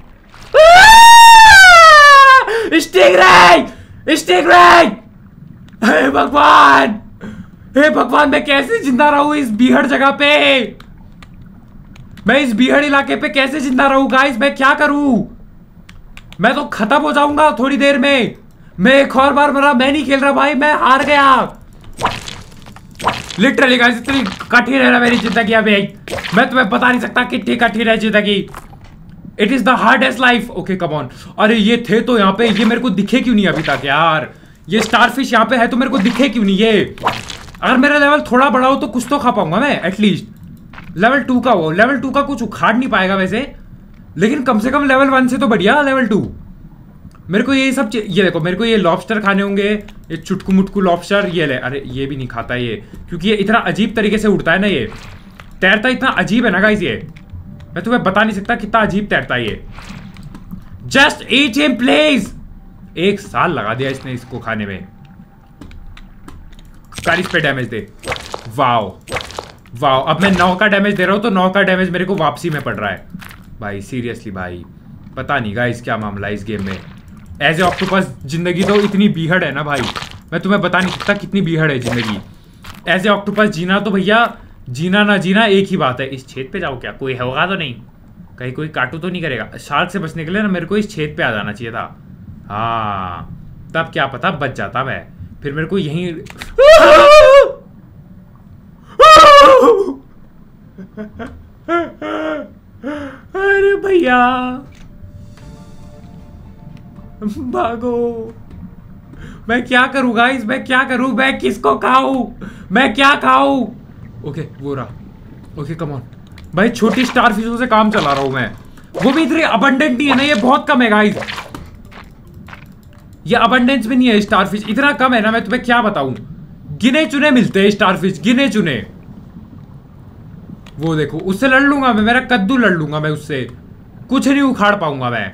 स्टिंगरे, स्टिंगरे! हे भगवान, हे भगवान, मैं कैसे जिंदा रहूं इस बीहड़ जगह पे? मैं इस बीहड़ इलाके पे कैसे जिंदा रहूं गाइस? मैं क्या करूं? मैं तो खत्म हो जाऊंगा थोड़ी देर में। मैं एक और बार मरा, मैं नहीं खेल रहा भाई, मैं हार गया। लिटरली गाइस, इतनी कठिन है ना मेरी जिंदगी अभी। मैं तुम्हें बता नहीं सकता कितनी कठिन है जिंदगी। It is the hardest life. Okay come on. अरे ये थे तो यहाँ पे, ये मेरे को दिखे क्यों नहीं अभी तक यार? ये स्टारफिश यहाँ पे है तो मेरे को दिखे क्यों नहीं? ये अगर मेरा लेवल थोड़ा बड़ा हो तो कुछ तो खा पाऊंगा मैं एटलीस्ट। लेवल टू का हो, लेवल टू का कुछ उखाड़ नहीं पाएगा वैसे, लेकिन कम से कम लेवल वन से तो बढ़िया लेवल टू। मेरे को ये सब, ये देखो मेरे को ये लॉबस्टर खाने होंगे, ये चुटकू मुटकू लॉबस्टर, ये ले। अरे ये भी नहीं खाता ये, क्योंकि ये इतना अजीब तरीके से उड़ता है ना, ये तैरता इतना अजीब है ना गाइस, ये मैं तुम्हें बता नहीं सकता कितना अजीब तैरता है ये। Just eat him please. एक साल लगा दिया इसने इसको खाने में। कार इस पे डैमेज दे। वाओ वाओ, अब मैं नौ का डैमेज दे रहा हूं तो नौ का डैमेज मेरे को वापसी में पड़ रहा है। भाई सीरियसली भाई, पता नहीं गाइस क्या मामला है इस गेम में। एज ए ऑक्टोपस जिंदगी तो इतनी बीहड़ है ना भाई, मैं तुम्हें बता नहीं सकता कितनी बीहड़ है जिंदगी। एज ए ऑक्टोपस जीना तो भैया, जीना ना जीना एक ही बात है। इस छेद पे जाओ क्या, कोई होगा तो नहीं, कहीं कोई काटू तो नहीं करेगा। शार्क से बचने के लिए ना मेरे को इस छेद पे आ जाना चाहिए था। हाँ तब क्या पता बच जाता मैं, फिर मेरे को यहीं अरे भैया भागो। मैं क्या करूं गाइस, मैं क्या करूं, मैं किसको खाऊं, मैं क्या खाऊं। ओके वो रहा। ओके कम ऑन भाई, छोटी स्टार फिशों से काम चला रहा हूं मैं, वो भी इतनी अबंडेंट नहीं है ना, ये बहुत कम है गाइस। ये अबंडेंस में नहीं है स्टारफिश, इतना कम है ना, मैं तुम्हें क्या बताऊं। गिने चुने मिलते हैं स्टारफिश, गिने चुने। वो देखो उससे लड़ लूंगा मैं, मेरा कद्दू लड़ लूंगा मैं उससे, कुछ नहीं उखाड़ पाऊंगा मैं।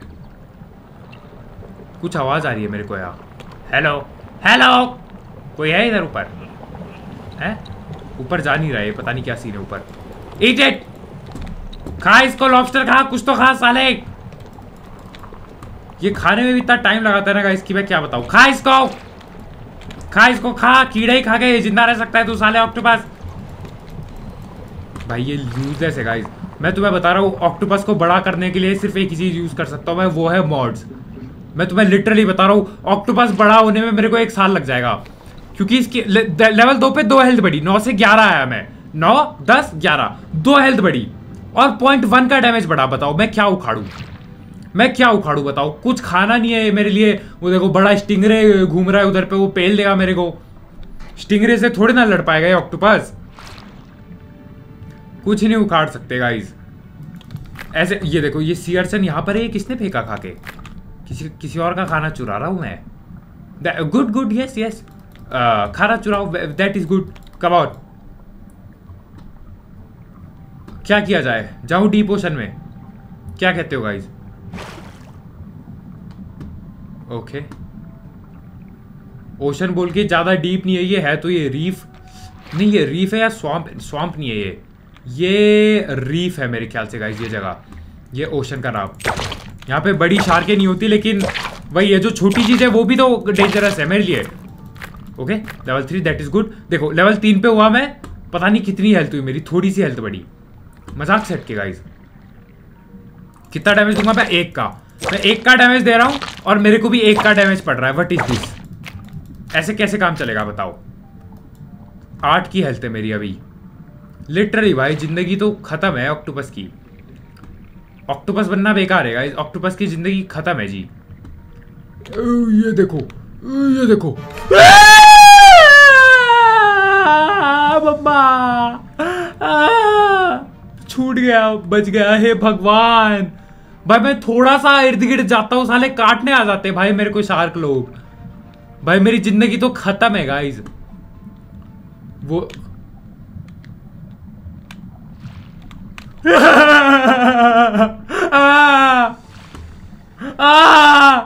कुछ आवाज आ रही है मेरे को यार। हेलो हेलो, कोई है इधर ऊपर? है ऊपर जा नहीं रहा है, पता नहीं क्या सीन है ऊपर। ईट इट, खा इसको लॉबस्टर, खा कुछ तो खा साले। ये खाने में भी इतना टाइम लगाता है ना गाइस कि मैं क्या बताऊं। खा इसको, खा इसको, खा। कीड़ा ही खा के जिंदा रह सकता है तू साले ऑक्टोपस। भाई ये यूजलेस है गाइस, मैं तुम्हें बता रहा हूँ। ऑक्टोपस को बड़ा करने के लिए सिर्फ एक ही चीज यूज कर सकता हूँ मैं, वो है मॉड्स। मैं तुम्हें लिटरली बता रहा हूँ, ऑक्टोपस बड़ा होने में मेरे को एक साल लग जाएगा, क्योंकि इसकी लेवल दो पे दो हेल्थ बढ़ी, नौ से ग्यारह आया मैं, नौ दस ग्यारह, दो हेल्थ बढ़ी और पॉइंट वन का डैमेज बढ़ा। बताओ मैं क्या उखाड़ू, मैं क्या उखाड़ू बताओ। कुछ खाना नहीं है मेरे लिए। वो देखो बड़ा स्टिंगरे घूम रहा है उधर पे, वो पेल देगा मेरे को। स्टिंगरे से थोड़े ना लड़ पाएगा ये ऑक्टोपस, कुछ नहीं उखाड़ सकते गाइस ऐसे। ये देखो ये सीयरसन यहाँ पर है, किसने फेंका खा के? किसी किसी और का खाना चुरा रहा हूँ मैं। गुड गुड, यस यस, खाना चुराओ, that is good. Come on, क्या किया जाए, जाऊं डीप ओशन में, क्या कहते हो गाइस? ओके ओशन बोल के ज्यादा डीप नहीं है ये, है तो ये रीफ नहीं, ये रीफ है या स्वैम्प? स्वैम्प नहीं है ये, ये रीफ है मेरे ख्याल से गाइस ये जगह, ये ओशन का नाम। यहाँ पे बड़ी शार्कें नहीं होती, लेकिन वही ये जो छोटी चीज है वो भी तो डेंजरस है मेरे लिए। Okay level three, that is good. देखो लेवल तीन पे हुआ मैं, पता नहीं कितनी हेल्थ हुई मेरी, थोड़ी सी हेल्थ बढ़ी। मजाक से हट के गाइस, कितना डैमेज दूंगा मैं? एक का, मैं एक का डैमेज दे रहा हूं और मेरे को भी एक का डैमेज पड़ रहा है। What is this? ऐसे कैसे काम चलेगा बताओ? आठ की हेल्थ है मेरी अभी। लिटरली भाई जिंदगी तो खत्म है ऑक्टोपस की। ऑक्टोपस बनना बेकार है गाइस, ऑक्टोपस की जिंदगी खत्म है जी। ये देखो ये देखो मम्मा, छूट गया, बच गया। हे भगवान भाई, मैं थोड़ा सा इर्द गिर्द जाता हूँ साले काटने आ जाते हैं भाई मेरे को शार्क लोग। भाई मेरी जिंदगी तो खत्म है गाइस। वो आ, आ,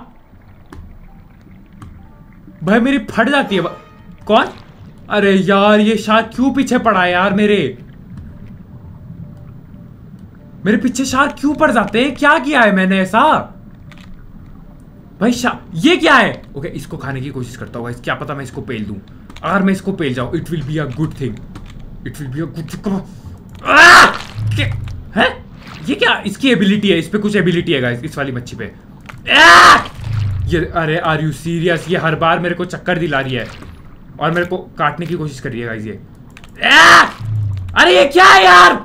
भाई मेरी फट जाती है। कौन? अरे यार ये शार्क क्यों पीछे पड़ा है यार मेरे मेरे पीछे शार्क क्यों पड़ जाते हैं? क्या किया है मैंने ऐसा? भाई शा ये क्या है? ओके इसको खाने की कोशिश करता हूँ, क्या पता मैं इसको पेल दूं। अगर मैं इसको पेल जाऊं, it will be a good thing, it will be a good thing. है ये क्या? इसकी एबिलिटी है, इस पे कुछ एबिलिटी है गाइस, इस वाली मच्छी पे। ये अरे आर यू सीरियस? ये हर बार मेरे को चक्कर दिला रही है और मेरे को काटने की कोशिश कर रही है गाइस ये। अरे ये क्या है यार?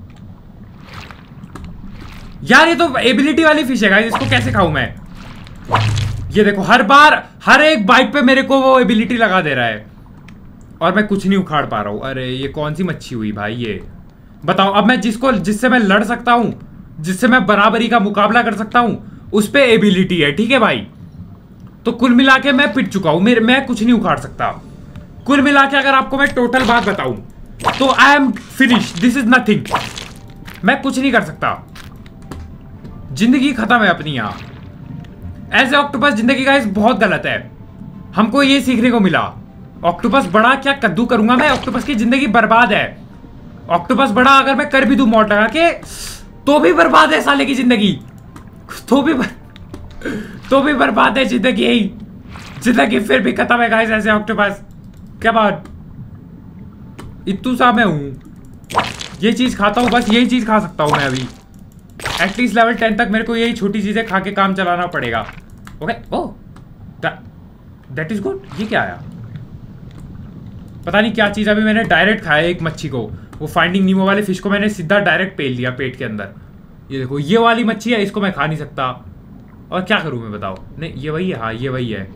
यार ये तो एबिलिटी वाली फिश है गाइस, इसको कैसे खाऊं मैं? ये देखो हर बार हर एक बाइट पे मेरे को वो एबिलिटी लगा दे रहा है और मैं कुछ नहीं उखाड़ पा रहा हूं। अरे ये कौन सी मच्छी हुई भाई ये? बताओ अब मैं जिसको जिससे मैं लड़ सकता हूं, जिससे मैं बराबरी का मुकाबला कर सकता हूं, उस पे एबिलिटी है, ठीक है भाई? तो कुल मिला के मैं पिट चुका हूं, मेरे मैं कुछ नहीं उखाड़ सकता। कुल मिला के अगर आपको मैं टोटल बात बताऊं तो I am finish, this is nothing, मैं कुछ नहीं कर सकता, जिंदगी खत्म है अपनी। यहां एज ए ऑक्टोपस जिंदगी गाइस बहुत गलत है। हमको ये सीखने को मिला, ऑक्टोपस बड़ा क्या कद्दू करूंगा मैं, ऑक्टोपस की जिंदगी बर्बाद है। ऑक्टोपस बड़ा अगर मैं कर भी दूं मॉड लगा के तो भी बर्बाद है साले की जिंदगी, तो भी बर... तो भी बर्बाद है जिंदगी, यही जिंदगी फिर भी खत्म है गाइस ऐसे ऑक्टोपस। क्या बात, इतू सा मैं हूं, ये चीज खाता हूं, बस यही चीज खा सकता हूं मैं अभी। एटलीस्ट लेवल टेन तक मेरे को यही छोटी चीजें खा के काम चलाना पड़ेगा। Okay, oh that is good. ये क्या आया, पता नहीं क्या चीज। अभी मैंने डायरेक्ट खाया एक मच्छी को, वो फाइंडिंग नीमो वाले फिश को मैंने सीधा डायरेक्ट पेल लिया पेट के अंदर। ये देखो, ये वाली मच्छी है, इसको मैं खा नहीं सकता। और क्या करूं मैं बताओ? नहीं ये वही है, हाँ ये वही है,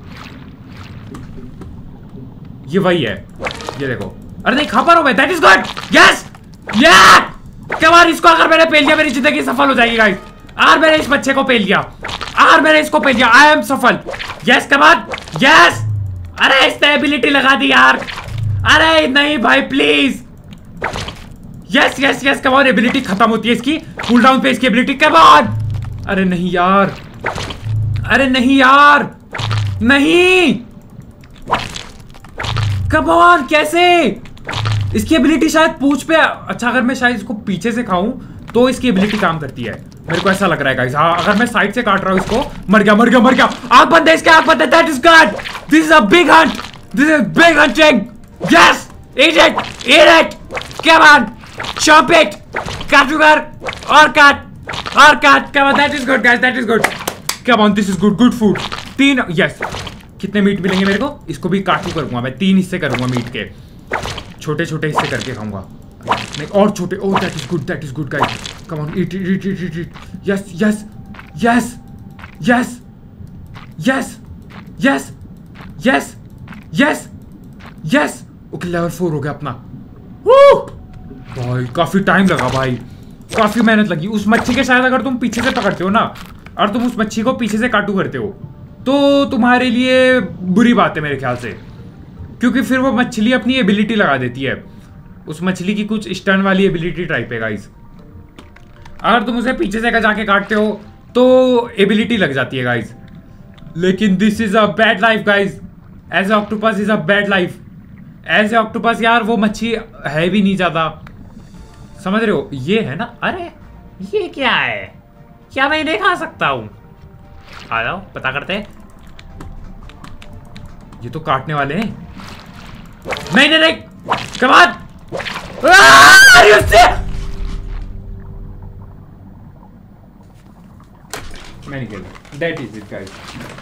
ये वही है, ये देखो। अरे नहीं खा पा रहा हूं मैं, दैट इज गुड, यस या क्या बार इसको अगर मैंने पेल लिया मेरी जिंदगी सफल हो जाएगी गाइस। और मैंने इस बच्चे को पेल लिया, और मैंने इसको पेल लिया, आई एम सफल। यस क्या बात, यस। अरे इसने एबिलिटी लगा दी यार, अरे नहीं भाई please. Yes yes yes come on, ability खत्म होती है इसकी, कूल डाउन पे इसकी एबिलिटी, कम ऑन। अरे नहीं यार, अरे नहीं यार, नहीं, कम ऑन, कैसे? इसकी एबिलिटी शायद पूंछ पे, अच्छा अगर मैं शायद इसको पीछे से खाऊं तो इसकी एबिलिटी काम करती है, मेरे को ऐसा लग रहा है गाइस। हाँ अगर मैं साइड से काट रहा हूं इसको, मर गया मर गया मर गया। आग बंद है इसके, आग बंद है, that is good, this is a big hunt, this is big hunting, yes eat it eat it, come on chop it, काटूगर और काट और काट, come on, that is good guys, that is good, come on, this is good, good food. तीन, yes कितने meat मिलेंगे मेरे को? इसको भी काटू करूंगा मैं, तीन हिस्से करूंगा मीट के, छोटे छोटे हिस्से करके खाऊंगा। नहीं और छोटे, oh that is good, that is good guys, come on eat it eat it it, yes yes yes yes yes yes yes yes yes. Okay level four हो गया अपना। भाई काफी टाइम लगा भाई, काफी मेहनत लगी उस मच्छी के। शायद अगर तुम पीछे से पकड़ते हो ना और तुम उस मच्छी को पीछे से काटू करते हो तो तुम्हारे लिए बुरी बात है मेरे ख्याल से, क्योंकि फिर वो मछली अपनी एबिलिटी लगा देती है। उस मछली की कुछ स्टन वाली एबिलिटी टाइप है गाइस, अगर तुम उसे पीछे से जाके काटते हो तो एबिलिटी लग जाती है गाइस। लेकिन this is a bad life guys, as a octopus is a bad life. As a octopus यार वो मच्छी है भी नहीं ज्यादा, समझ रहे हो? ये है ना, अरे ये क्या है, क्या मैं नहीं खा सकता हूं? आ जाओ पता करते हैं। ये तो काटने वाले हैं, नहीं नहीं नहीं, कम ऑन, मैं नहीं खेल रहा, दैट इज इट गाइस।